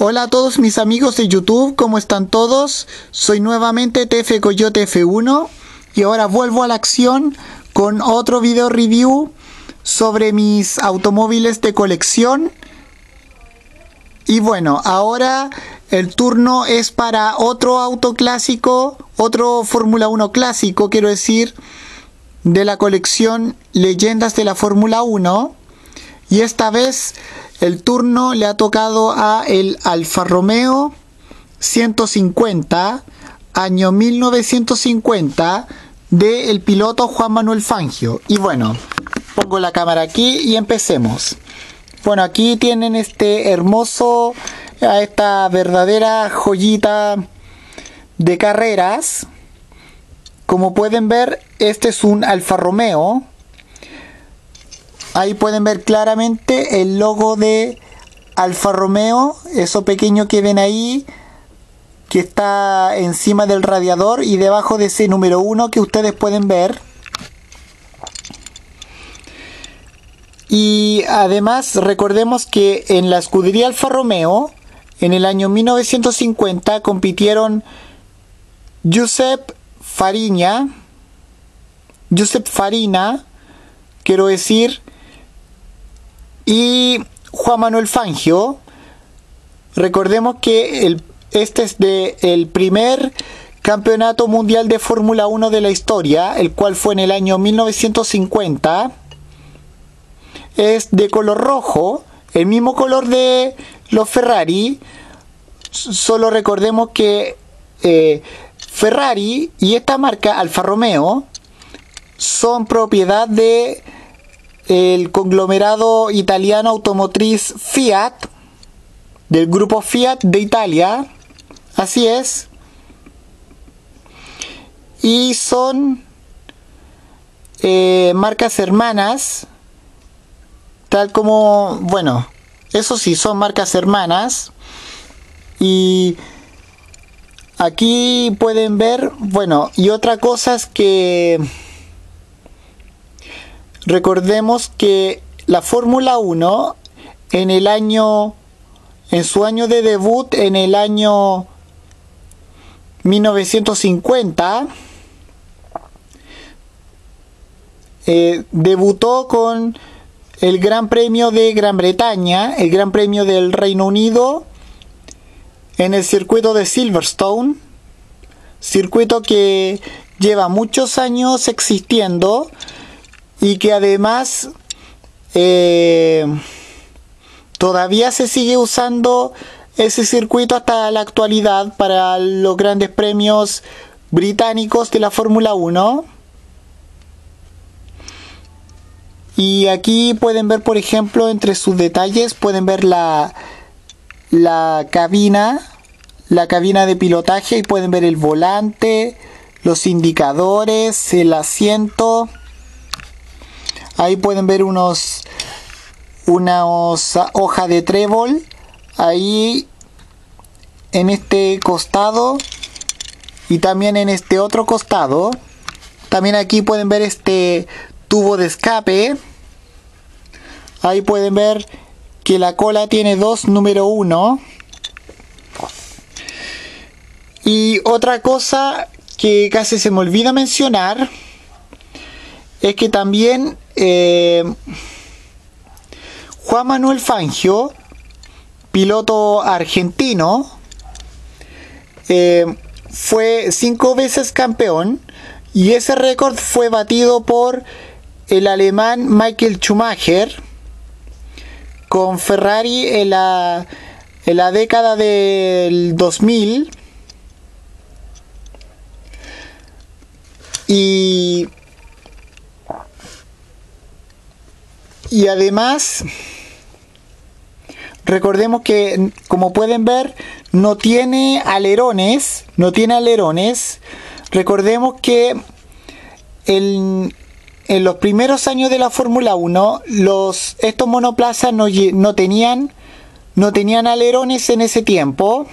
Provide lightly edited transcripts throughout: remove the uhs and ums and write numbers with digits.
Hola a todos mis amigos de YouTube, ¿cómo están todos? Soy nuevamente TF Coyote F1 y ahora vuelvo a la acción con otro video review sobre mis automóviles de colección. Y bueno, ahora el turno es para otro auto clásico, otro Fórmula 1 clásico, quiero decir, de la colección Leyendas de la Fórmula 1. Y esta vez el turno le ha tocado a el Alfa Romeo 150, año 1950, del piloto Juan Manuel Fangio. Y bueno, pongo la cámara aquí y empecemos. Bueno, aquí tienen este hermoso, esta verdadera joyita de carreras. Como pueden ver, este es un Alfa Romeo. Ahí pueden ver claramente el logo de Alfa Romeo, eso pequeño que ven ahí, que está encima del radiador y debajo de ese número 1 que ustedes pueden ver. Y además recordemos que en la escudería Alfa Romeo, en el año 1950, compitieron Josep Farina, quiero decir, y Juan Manuel Fangio. Recordemos que este es el primer campeonato mundial de Fórmula 1 de la historia, el cual fue en el año 1950. Es de color rojo, el mismo color de los Ferrari. Solo recordemos que Ferrari y esta marca Alfa Romeo son propiedad de el conglomerado italiano automotriz Fiat, del grupo Fiat de Italia, así es, y son marcas hermanas, tal como, bueno, eso sí, son marcas hermanas. Y aquí pueden ver, bueno, y otra cosa es que recordemos que la Fórmula 1 en su año de debut, en el año 1950, debutó con el Gran Premio de Gran Bretaña, el Gran Premio del Reino Unido, en el circuito de Silverstone, circuito que lleva muchos años existiendo y que además todavía se sigue usando ese circuito hasta la actualidad para los grandes premios británicos de la Fórmula 1. Y aquí pueden ver, por ejemplo, entre sus detalles, pueden ver la cabina de pilotaje, y pueden ver el volante, los indicadores, el asiento. Ahí pueden ver unas hojas de trébol ahí en este costado y también en este otro costado. También aquí pueden ver este tubo de escape. Ahí pueden ver que la cola tiene 2 número 1. Y otra cosa que casi se me olvida mencionar es que también Juan Manuel Fangio, piloto argentino, fue 5 veces campeón, y ese récord fue batido por el alemán Michael Schumacher con Ferrari en la década del 2000. Y además recordemos que, como pueden ver, no tiene alerones. Recordemos que en los primeros años de la Fórmula 1 estos monoplazas no tenían alerones en ese tiempo,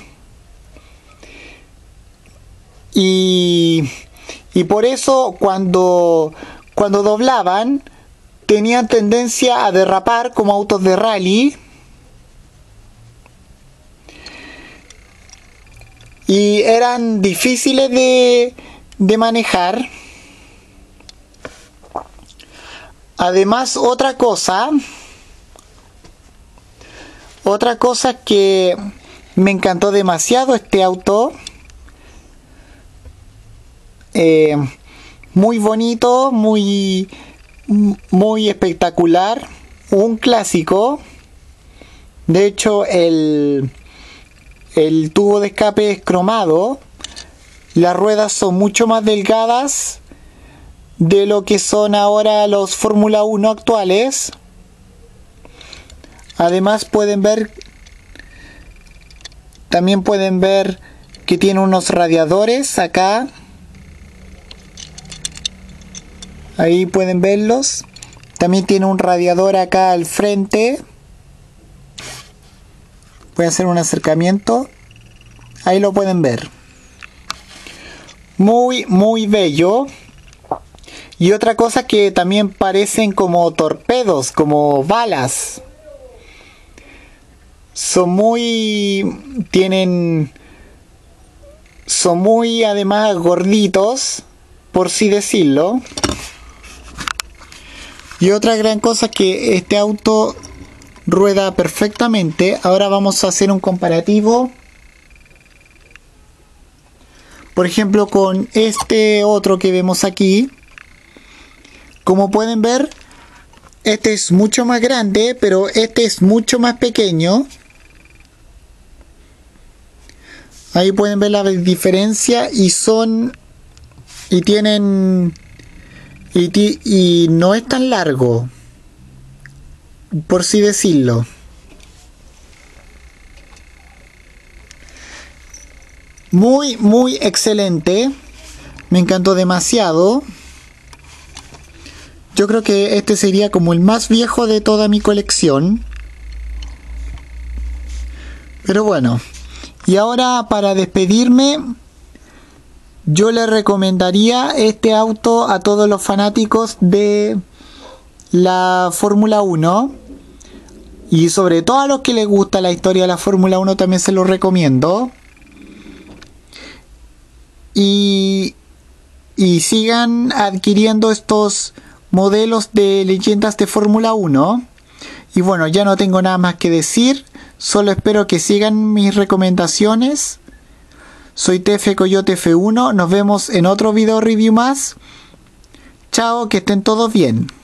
y por eso cuando doblaban tenían tendencia a derrapar como autos de rally. y eran difíciles de manejar. Además, otra cosa que me encantó demasiado este auto, muy bonito, muy espectacular, un clásico. De hecho, el tubo de escape es cromado, las ruedas son mucho más delgadas de lo que son ahora los Fórmula 1 actuales. Además también pueden ver que tiene unos radiadores acá. Ahí pueden verlos. También tiene un radiador acá al frente. Voy a hacer un acercamiento. Ahí lo pueden ver. Muy bello. Y otra cosa que también parecen como torpedos, como balas. Son muy además gorditos, por así decirlo. Y otra gran cosa es que este auto rueda perfectamente. Ahora vamos a hacer un comparativo, por ejemplo, con este otro que vemos aquí. Como pueden ver, este es mucho más grande, pero este es mucho más pequeño. Ahí pueden ver la diferencia y no es tan largo, por así decirlo. Muy excelente. Me encantó demasiado. Yo creo que este sería como el más viejo de toda mi colección. Pero bueno. Y ahora, para despedirme, yo le recomendaría este auto a todos los fanáticos de la Fórmula 1. Y sobre todo a los que les gusta la historia de la Fórmula 1 también se lo recomiendo. Y sigan adquiriendo estos modelos de leyendas de Fórmula 1. Y bueno, ya no tengo nada más que decir. Solo espero que sigan mis recomendaciones. Soy TF Coyote F1. Nos vemos en otro video review más. Chao, que estén todos bien.